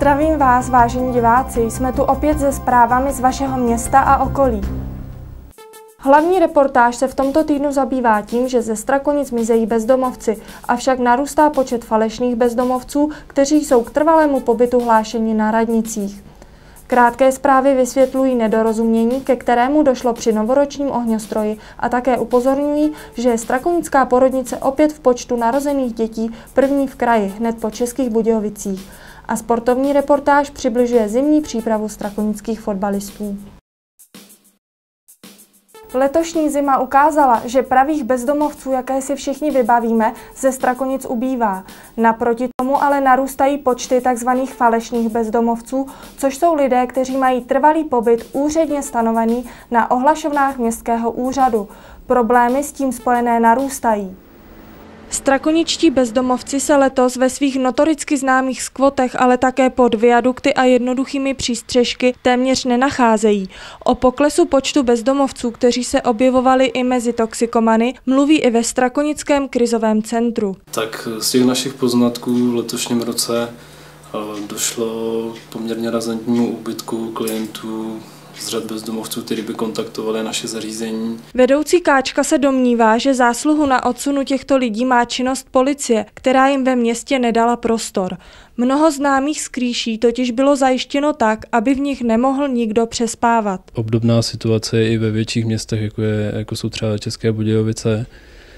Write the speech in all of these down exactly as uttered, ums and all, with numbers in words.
Zdravím vás, vážení diváci, jsme tu opět se zprávami z vašeho města a okolí. Hlavní reportáž se v tomto týdnu zabývá tím, že ze Strakonic mizejí bezdomovci, avšak narůstá počet falešných bezdomovců, kteří jsou k trvalému pobytu hlášeni na radnicích. Krátké zprávy vysvětlují nedorozumění, ke kterému došlo při novoročním ohňostroji, a také upozorňují, že je strakonická porodnice opět v počtu narozených dětí první v kraji, hned po Českých Budějovicích. A sportovní reportáž přibližuje zimní přípravu strakonických fotbalistů. Letošní zima ukázala, že pravých bezdomovců, jaké si všichni vybavíme, ze Strakonic ubývá. Naproti tomu ale narůstají počty tzv. Falešných bezdomovců, což jsou lidé, kteří mají trvalý pobyt úředně stanovený na ohlašovnách městského úřadu. Problémy s tím spojené narůstají. Strakoničtí bezdomovci se letos ve svých notoricky známých skvotech, ale také pod viadukty a jednoduchými přístřežky téměř nenacházejí. O poklesu počtu bezdomovců, kteří se objevovali i mezi toxikomany, mluví i ve Strakonickém krizovém centru. Tak z těch našich poznatků v letošním roce došlo k poměrně razantnímu úbytku klientů z řad bezdomovců, kteří by kontaktovali naše zařízení. Vedoucí Káčka se domnívá, že zásluhu na odsunu těchto lidí má činnost policie, která jim ve městě nedala prostor. Mnoho známých skrýší totiž bylo zajištěno tak, aby v nich nemohl nikdo přespávat. Obdobná situace je i ve větších městech, jako, je, jako jsou třeba České Budějovice,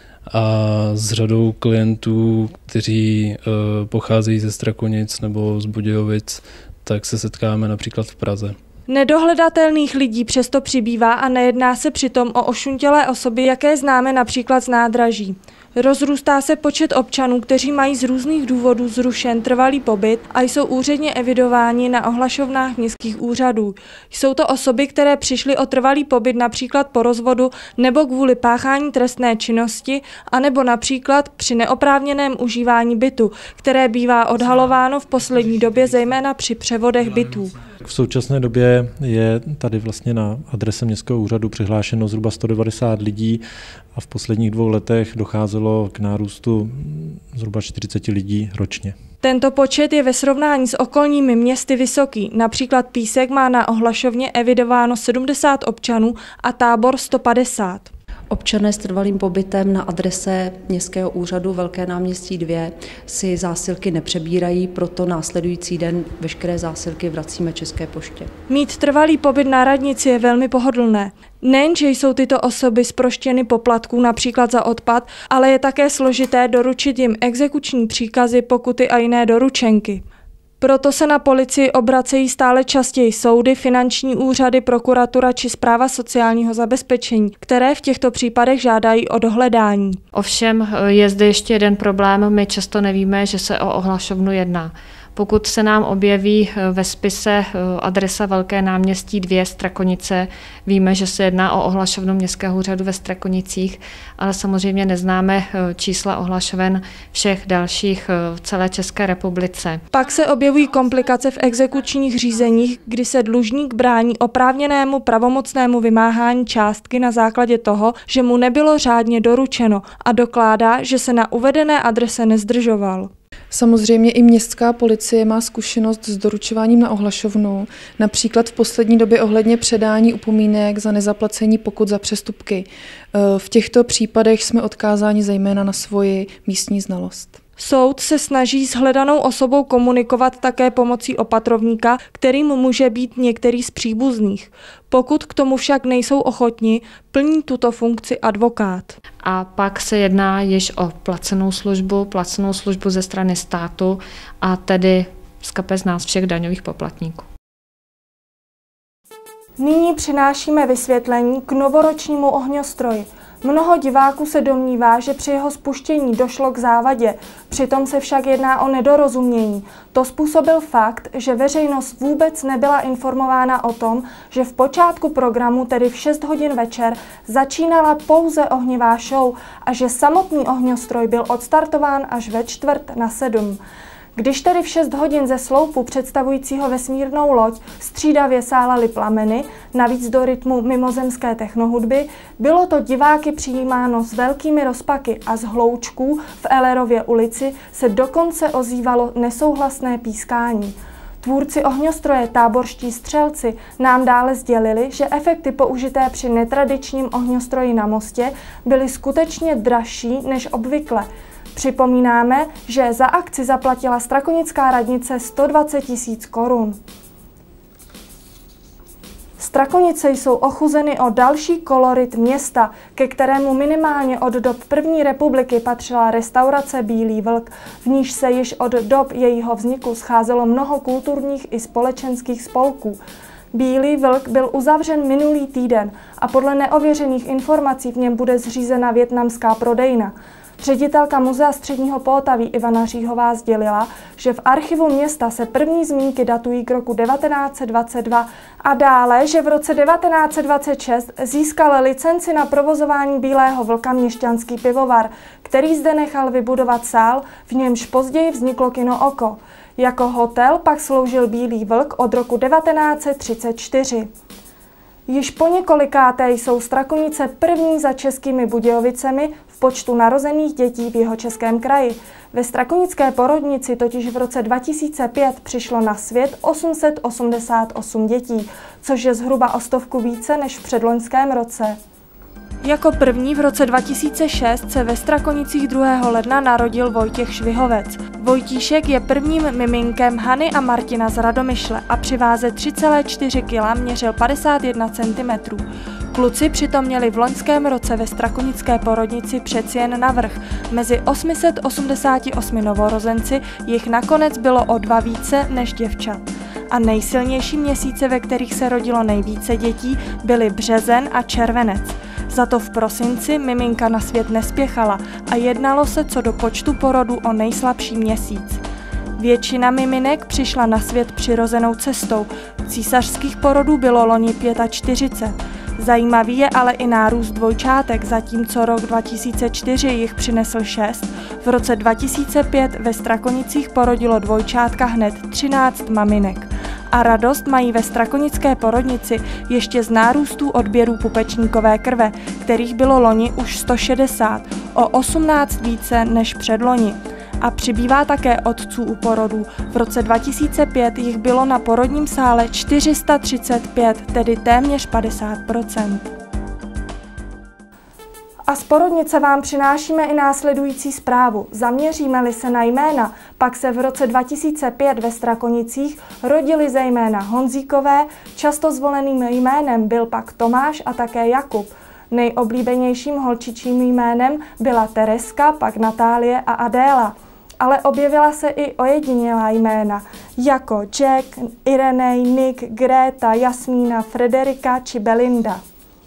a s řadou klientů, kteří e, pocházejí ze Strakonic nebo z Budějovic, tak se setkáme například v Praze. Nedohledatelných lidí přesto přibývá a nejedná se přitom o ošuntělé osoby, jaké známe například z nádraží. Rozrůstá se počet občanů, kteří mají z různých důvodů zrušen trvalý pobyt a jsou úředně evidováni na ohlašovnách městských úřadů. Jsou to osoby, které přišly o trvalý pobyt například po rozvodu nebo kvůli páchání trestné činnosti, anebo například při neoprávněném užívání bytu, které bývá odhalováno v poslední době zejména při převodech bytů. V současné době je tady vlastně na adrese městského úřadu přihlášeno zhruba sto devadesát lidí a v posledních dvou letech docházelo k nárůstu zhruba čtyřicet lidí ročně. Tento počet je ve srovnání s okolními městy vysoký. Například Písek má na ohlašovně evidováno sedmdesát občanů a Tábor sto padesát. Občané s trvalým pobytem na adrese Městského úřadu Velké náměstí dva si zásilky nepřebírají, proto následující den veškeré zásilky vracíme České poště. Mít trvalý pobyt na radnici je velmi pohodlné. Nejenže jsou tyto osoby zproštěny poplatků například za odpad, ale je také složité doručit jim exekuční příkazy, pokuty a jiné doručenky. Proto se na policii obracejí stále častěji soudy, finanční úřady, prokuratura či správa sociálního zabezpečení, které v těchto případech žádají o dohledání. Ovšem je zde ještě jeden problém, my často nevíme, že se o ohlašovnu jedná. Pokud se nám objeví ve spise adresa Velké náměstí dva Strakonice, víme, že se jedná o ohlašovnu Městského úřadu ve Strakonicích, ale samozřejmě neznáme čísla ohlašoven všech dalších v celé České republice. Pak se objevují komplikace v exekučních řízeních, kdy se dlužník brání oprávněnému pravomocnému vymáhání částky na základě toho, že mu nebylo řádně doručeno a dokládá, že se na uvedené adrese nezdržoval. Samozřejmě i městská policie má zkušenost s doručováním na ohlašovnu, například v poslední době ohledně předání upomínek za nezaplacení pokut za přestupky. V těchto případech jsme odkázáni zejména na svoji místní znalost. Soud se snaží s hledanou osobou komunikovat také pomocí opatrovníka, kterým může být některý z příbuzných. Pokud k tomu však nejsou ochotni, plní tuto funkci advokát. A pak se jedná již o placenou službu, placenou službu ze strany státu a tedy z kapes nás všech daňových poplatníků. Nyní přinášíme vysvětlení k novoročnímu ohňostroji. Mnoho diváků se domnívá, že při jeho spuštění došlo k závadě, přitom se však jedná o nedorozumění. To způsobil fakt, že veřejnost vůbec nebyla informována o tom, že v počátku programu, tedy v šest hodin večer, začínala pouze ohnivá show a že samotný ohňostroj byl odstartován až ve čtvrt na sedm. Když tedy v šest hodin ze sloupu představujícího vesmírnou loď střídavě sálaly plameny, navíc do rytmu mimozemské technohudby, bylo to diváky přijímáno s velkými rozpaky a z hloučků v Ellerově ulici se dokonce ozývalo nesouhlasné pískání. Tvůrci ohňostroje Táborští střelci nám dále sdělili, že efekty použité při netradičním ohňostroji na mostě byly skutečně dražší než obvykle. Připomínáme, že za akci zaplatila strakonická radnice sto dvacet tisíc korun. Strakonice jsou ochuzeny o další kolorit města, ke kterému minimálně od dob první republiky patřila restaurace Bílý vlk, v níž se již od dob jejího vzniku scházelo mnoho kulturních i společenských spolků. Bílý vlk byl uzavřen minulý týden a podle neověřených informací v něm bude zřízena vietnamská prodejna. Ředitelka Muzea středního Pohotaví Ivana Říhová sdělila, že v archivu města se první zmínky datují k roku devatenáct set dvacet dva a dále, že v roce devatenáct set dvacet šest získal licenci na provozování Bílého vlka měšťanský pivovar, který zde nechal vybudovat sál, v němž později vzniklo kino Oko. Jako hotel pak sloužil Bílý vlk od roku devatenáct set třicet čtyři. Již po několikáté jsou Strakonice první za Českými Budějovicemi v počtu narozených dětí v Jihočeském kraji. Ve strakonické porodnici totiž v roce dva tisíce pět přišlo na svět osm set osmdesát osm dětí, což je zhruba o stovku více než v předloňském roce. Jako první v roce dva tisíce šest se ve Strakonicích druhého ledna narodil Vojtěch Švihovec. Vojtíšek je prvním miminkem Hany a Martina z Radomyšle a při váze tři celá čtyři kila měřil padesát jedna centimetrů. Kluci přitom měli v loňském roce ve strakonické porodnici přeci jen navrch. Mezi osm set osmdesáti osmi novorozenci jich nakonec bylo o dva více než děvčat. A nejsilnější měsíce, ve kterých se rodilo nejvíce dětí, byly březen a červenec. Za to v prosinci miminka na svět nespěchala a jednalo se co do počtu porodů o nejslabší měsíc. Většina miminek přišla na svět přirozenou cestou, císařských porodů bylo loni čtyřicet pět. Zajímavý je ale i nárůst dvojčátek, zatímco rok dva tisíce čtyři jich přinesl šest. V roce dva tisíce pět ve Strakonicích porodilo dvojčátka hned třináct maminek. A radost mají ve strakonické porodnici ještě z nárůstů odběrů pupečníkové krve, kterých bylo loni už sto šedesát, o osmnáct více než předloni. A přibývá také otců u porodů. V roce dva tisíce pět jich bylo na porodním sále čtyři sta třicet pět, tedy téměř padesát procent. A z porodnice vám přinášíme i následující zprávu. Zaměříme-li se na jména, pak se v roce dva tisíce pět ve Strakonicích rodili zejména Honzíkové, často zvoleným jménem byl pak Tomáš a také Jakub. Nejoblíbenějším holčičím jménem byla Tereska, pak Natálie a Adéla. Ale objevila se i ojedinělá jména, jako Jack, Irenej, Nick, Greta, Jasmína, Frederika či Belinda.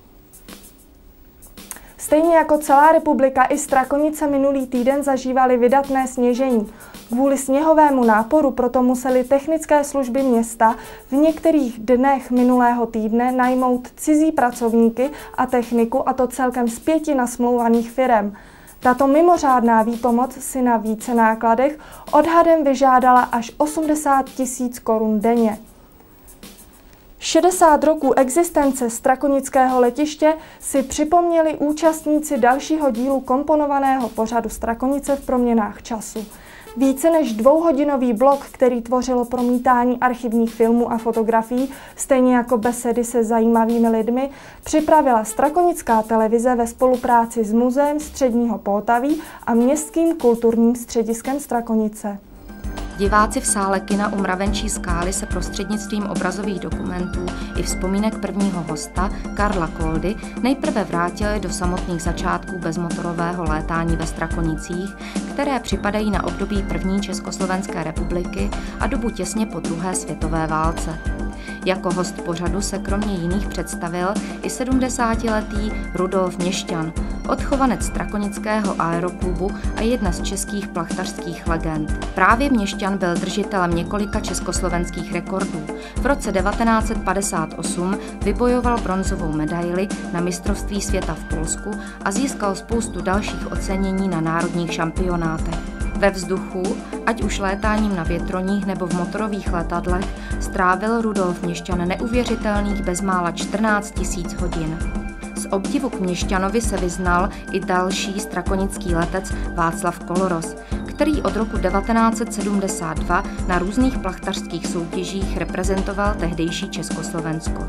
Stejně jako celá republika, i Strakonice minulý týden zažívaly vydatné sněžení. Kvůli sněhovému náporu proto museli technické služby města v některých dnech minulého týdne najmout cizí pracovníky a techniku, a to celkem z pěti nasmlouvaných firem. Tato mimořádná výpomoc si na více nákladech odhadem vyžádala až osmdesát tisíc korun denně. šedesát roků existence Strakonického letiště si připomněli účastníci dalšího dílu komponovaného pořadu Strakonice v proměnách času. Více než dvouhodinový blok, který tvořilo promítání archivních filmů a fotografií, stejně jako besedy se zajímavými lidmi, připravila Strakonická televize ve spolupráci s Muzeem středního Pohotaví a Městským kulturním střediskem Strakonice. Diváci v sále kina u Mravenčí skály se prostřednictvím obrazových dokumentů i vzpomínek prvního hosta, Karla Koldy, nejprve vrátili do samotných začátků bezmotorového létání ve Strakonicích, které připadají na období první Československé republiky a dobu těsně po druhé světové válce. Jako host pořadu se kromě jiných představil i sedmdesátiletý Rudolf Měšťan, odchovanec Strakonického aeroklubu a jedna z českých plachtařských legend. Právě Měšťan byl držitelem několika československých rekordů. V roce devatenáct set padesát osm vybojoval bronzovou medaili na mistrovství světa v Polsku a získal spoustu dalších ocenění na národních šampionátech. Ve vzduchu, ať už létáním na větroních nebo v motorových letadlech, strávil Rudolf Měšťan neuvěřitelných bezmála čtrnáct tisíc hodin. Z obdivu k Měšťanovi se vyznal i další strakonický letec Václav Koloros, který od roku devatenáct set sedmdesát dva na různých plachtařských soutěžích reprezentoval tehdejší Československo.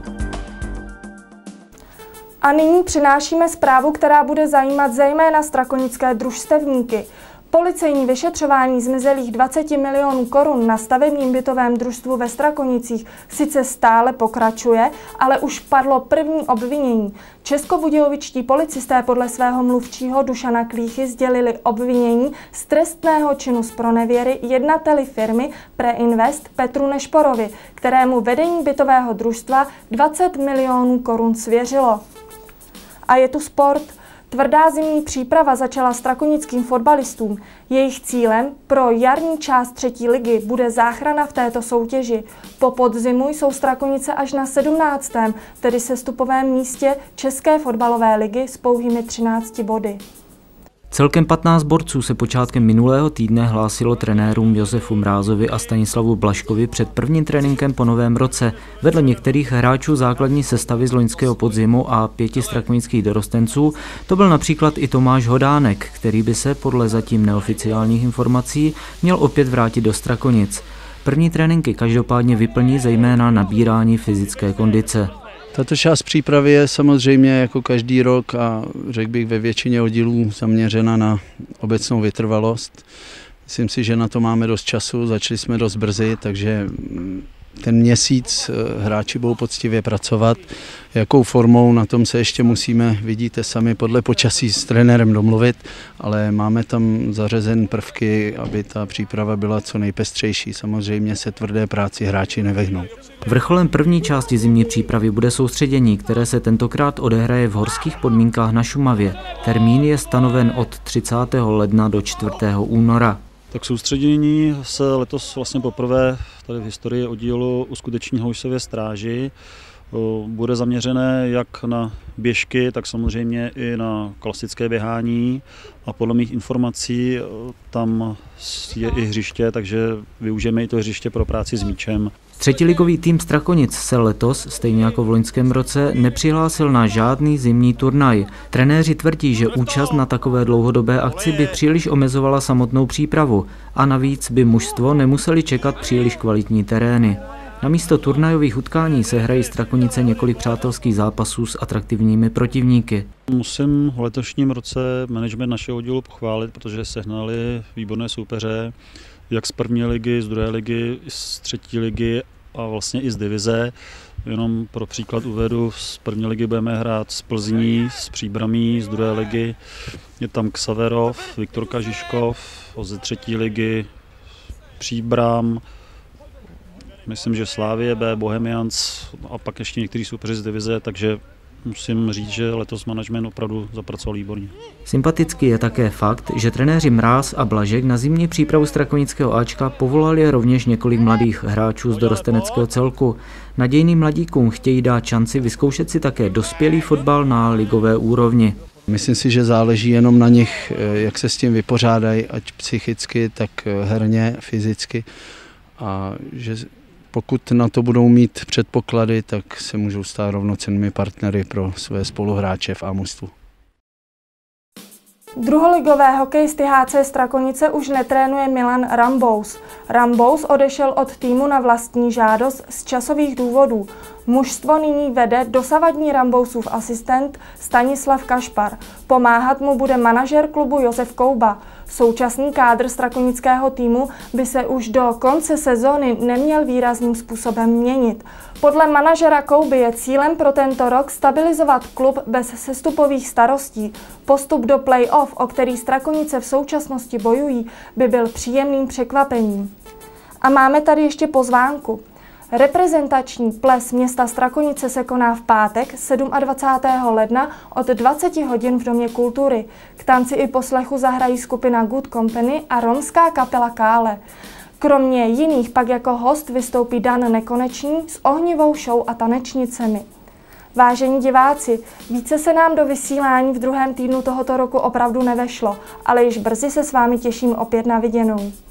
A nyní přinášíme zprávu, která bude zajímat zejména strakonické družstevníky. Policejní vyšetřování zmizelých dvacet milionů korun na stavebním bytovém družstvu ve Strakonicích sice stále pokračuje, ale už padlo první obvinění. Českobudějovičtí policisté podle svého mluvčího Dušana Klíchy sdělili obvinění z trestného činu zpronevěry jednateli firmy Preinvest Petru Nešporovi, kterému vedení bytového družstva dvacet milionů korun svěřilo. A je tu sport. Tvrdá zimní příprava začala strakonickým fotbalistům. Jejich cílem pro jarní část třetí ligy bude záchrana v této soutěži. Po podzimu jsou Strakonice až na sedmnáctém, tedy sestupovém místě České fotbalové ligy s pouhými třinácti body. Celkem patnáct borců se počátkem minulého týdne hlásilo trenérům Josefu Mrázovi a Stanislavu Blažkovi před prvním tréninkem po novém roce. Vedle některých hráčů základní sestavy z loňského podzimu a pěti strakonických dorostenců to byl například i Tomáš Hodánek, který by se podle zatím neoficiálních informací měl opět vrátit do Strakonic. První tréninky každopádně vyplní zejména nabírání fyzické kondice. Tato část přípravy je samozřejmě jako každý rok a řekl bych ve většině oddílů zaměřena na obecnou vytrvalost. Myslím si, že na to máme dost času, začali jsme dost brzy, takže ten měsíc hráči budou poctivě pracovat. Jakou formou, na tom se ještě musíme, vidíte sami, podle počasí s trenérem domluvit, ale máme tam zařazen prvky, aby ta příprava byla co nejpestřejší. Samozřejmě se tvrdé práci hráči nevyhnou. Vrcholem první části zimní přípravy bude soustředění, které se tentokrát odehraje v horských podmínkách na Šumavě. Termín je stanoven od třicátého ledna do čtvrtého února. Tak soustředění se letos vlastně poprvé tady v historii oddílu uskuteční v Houšově Stráži. Bude zaměřené jak na běžky, tak samozřejmě i na klasické běhání a podle mých informací tam je i hřiště, takže využijeme i to hřiště pro práci s míčem. Třetiligový tým Strakonic se letos, stejně jako v loňském roce, nepřihlásil na žádný zimní turnaj. Trenéři tvrdí, že účast na takové dlouhodobé akci by příliš omezovala samotnou přípravu a navíc by mužstvo nemuseli čekat příliš kvalitní terény. Namísto turnajových utkání se hrají Strakonice několik přátelských zápasů s atraktivními protivníky. Musím v letošním roce management našeho oddílu pochválit, protože sehnali výborné soupeře, jak z první ligy, z druhé ligy, z třetí ligy a vlastně i z divize. Jenom pro příklad uvedu, z první ligy budeme hrát s Plzní, s Příbramí, z druhé ligy je tam Ksaverov, Viktor Kažiškov, ze třetí ligy Příbram, myslím, že Slávie B, Bohemians a pak ještě některý soupeři z divize, takže musím říct, že letos management opravdu zapracoval výborně. Sympatický je také fakt, že trenéři Mráz a Blažek na zimní přípravu strakonického Ačka povolali rovněž několik mladých hráčů z dorosteneckého celku. Nadějným mladíkům chtějí dát šanci vyzkoušet si také dospělý fotbal na ligové úrovni. Myslím si, že záleží jenom na nich, jak se s tím vypořádají, ať psychicky, tak herně, fyzicky. A že pokud na to budou mít předpoklady, tak se můžou stát rovnocennými partnery pro své spoluhráče v A-mužstvu. Druholigové hokejisty H C Strakonice už netrénuje Milan Rambous. Rambous odešel od týmu na vlastní žádost z časových důvodů. Mužstvo nyní vede dosavadní Rambousův asistent Stanislav Kašpar. Pomáhat mu bude manažer klubu Josef Kouba. Současný kádr strakonického týmu by se už do konce sezóny neměl výrazným způsobem měnit. Podle manažera Kouby je cílem pro tento rok stabilizovat klub bez sestupových starostí. Postup do play-off, o který Strakonice v současnosti bojují, by byl příjemným překvapením. A máme tady ještě pozvánku. Reprezentační ples města Strakonice se koná v pátek dvacátého sedmého ledna od dvaceti hodin v Domě kultury. K tanci i poslechu zahrají skupina Good Company a romská kapela Kále. Kromě jiných pak jako host vystoupí Dan Nekonečný s ohnivou show a tanečnicemi. Vážení diváci, více se nám do vysílání v druhém týdnu tohoto roku opravdu nevešlo, ale již brzy se s vámi těším opět na viděnou.